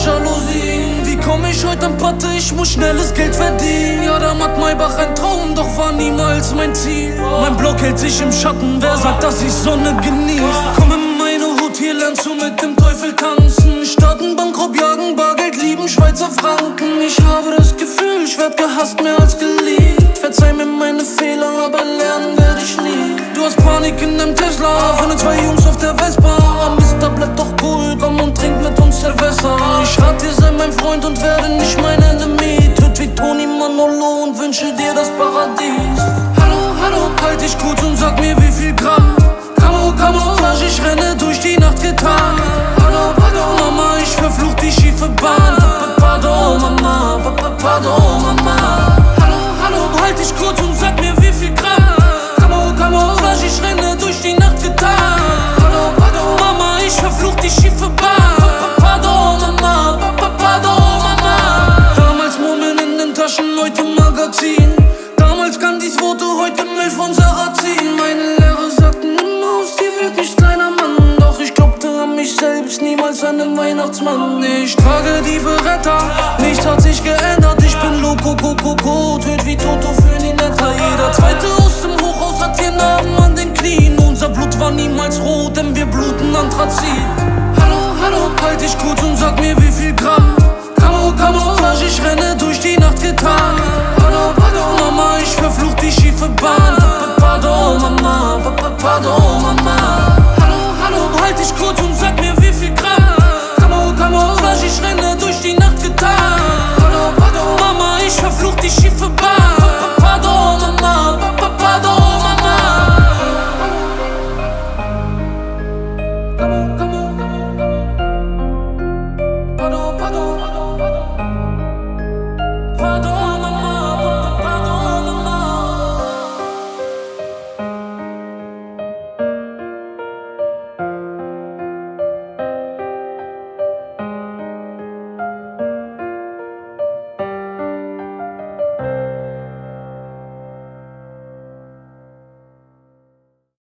Jalousien. Wie komm ich heute an Patte? Ich muss schnelles Geld verdienen. Ja, da macht Maybach ein Traum, doch war niemals mein Ziel. Mein Block hält sich im Schatten, wer sagt, dass ich Sonne genieß? Komm in meine Hut, hier lernst du mit dem Teufel tanzen. Starten, Bankraub, jagen, Bargeld, lieben Schweizer Franken. Ich habe das Gefühl, ich werd gehasst mehr als geliebt. Verzeih mir meine Fehler, aber lernen werde ich nie. Du hast Panik in deinem Tesla, von den zwei Jungs auf der Vespa. Mister, bleib doch cool, komm und trink mit uns Silvester. Ich rat dir, sei mein Freund und werde nicht mein Enemy. Töt wie Tony Manolo und wünsche dir das Paradies. Hallo, hallo, halt dich kurz und sag mir wie viel Gramm. Camouflage, ich renne durch die Nacht getan. Hallo, pardon, Mama, ich verfluch die schiefe Bahn. Pardon, Mama, pardon, Mama. Hallo, halt dich kurz und sag mir wie viel Gramm. Camouflage, ich renne durch die Nacht getan. Hallo, pardon, Mama, ich verfluch die schiefe Bahn. Pardon, Mama, pardon, Mama. Damals Murmeln in den Taschen, heute Magazin. Damals Gandhis Worte, heute Müll von Sarrazin. Meine Lehrer sagten immer, aus dir wird nicht kleiner Mann. Doch ich glaubte an mich selbst, niemals an den Weihnachtsmann. Ich trage die Beretta, nichts hat sich geändert. Ich bin loco, coco, töt wie Toto für die Netter. Jeder zweite aus dem Hochhaus hat hier Narben an den Knien. Unser Blut war niemals rot, denn wir bluten Anthrazit. Hallo, hallo, halt dich kurz und sag mir wie viel